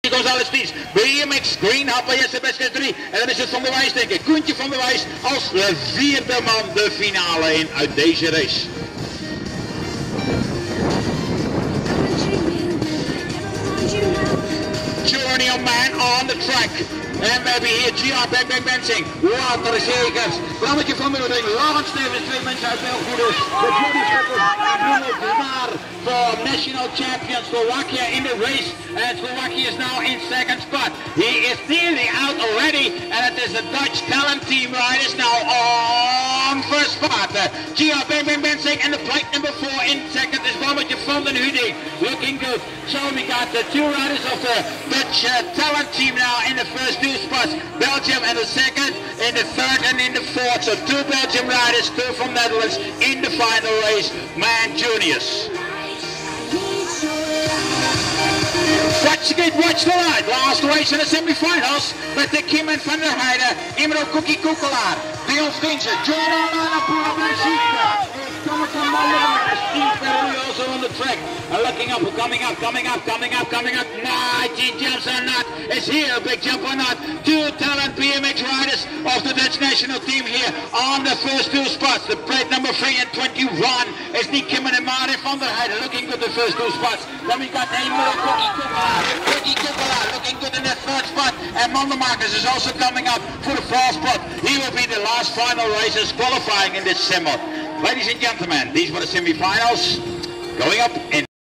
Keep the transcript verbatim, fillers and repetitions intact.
González Dies, B M X Green Hopper, Jesse Beskes drie. En dan is het Van der Wijs, denk ik. Koentje van der Wijs als de vierde man de finale in uit deze race. Journey on man on the track. En we hebben hier G R Bang Bang Bensing, Walter Segers, Brammetje van der Ring, Laurens Stevens, twee mensen uit België. De Jody Schuppers naar for national champion Slovakia in the race. And Slovakia is now in second spot. He is nearly out already, and it is the Dutch talent team riders now on first spot. Uh, G R Bang Bang Bensing and the plate number four in second is Brammetje van der Huding, looking good. So we got the two riders of the Dutch uh, talent team now in the first two spots, Belgium in the second, in the third and in the fourth. So two Belgium riders, two from Netherlands in the final race, man juniors. Watch it, watch the light. Last race in the semi-finals met de Kim en Van der Heijden, Imro Cookie Koekelaar, Dion Stientje, John Alana Pura Steve Perry also on the track. Uh, looking up, coming up, coming up, coming up, coming up. nineteen jumps or not. Is here a big jump or not? Two talent B M X riders of the Dutch national team here on the first two spots. The plate number three and twenty-one is Nick Kimmen and Marin van der Heijden looking good the first two spots. Then we got Emil Cookie Koekelaar. Cookie Koekelaar looking good in the third spot. And Mondemakers is also coming up for the fourth spot. He will be the last final races qualifying in this semi. Ladies and gentlemen, these were the semi-finals going up in